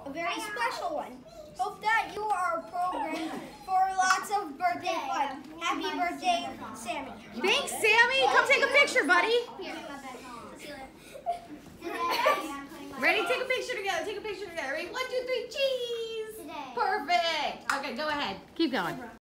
a very special one. Hope that you are programmed for lots of birthday fun. Happy birthday, Sammy. Thanks, Sammy. Come take a picture, buddy. Ready? Take a picture together. Take a picture together. Ready? 1, 2, 3, cheese. Perfect. Okay, go ahead. Keep going.